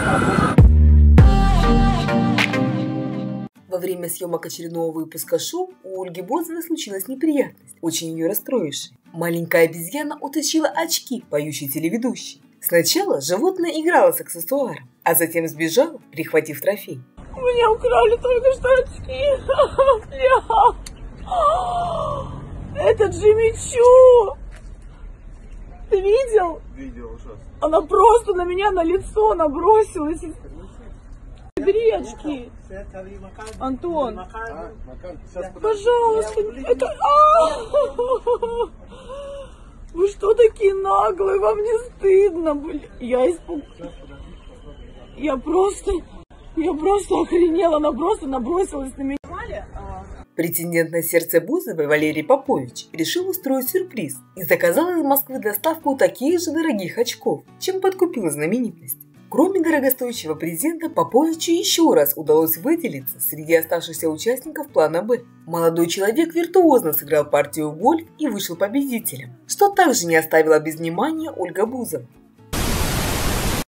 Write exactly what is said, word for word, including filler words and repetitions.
Во время съемок очередного выпуска шоу у Ольги Бузовой случилась неприятность, очень ее расстроившая. Маленькая обезьяна утащила очки поющей телеведущей. Сначала животное играло с аксессуаром, а затем сбежало, прихватив трофей. У меня украли только что очки. Это Джимми Чу. Ты видел? Видел, ужасно. Она просто на меня на лицо набросилась. Бери очки. Антон, А, пожалуйста. Это... А! Вы что такие наглые? Вам не стыдно, блин? Я испугалась. Я просто... Я просто охренела. Она просто набросилась на меня. Претендент на сердце Бузовой Валерий Попович решил устроить сюрприз и заказал из Москвы доставку таких же дорогих очков, чем подкупил знаменитость. Кроме дорогостоящего презента, Поповичу еще раз удалось выделиться среди оставшихся участников плана «Б». Молодой человек виртуозно сыграл партию в гольф и вышел победителем, что также не оставила без внимания Ольга Бузова.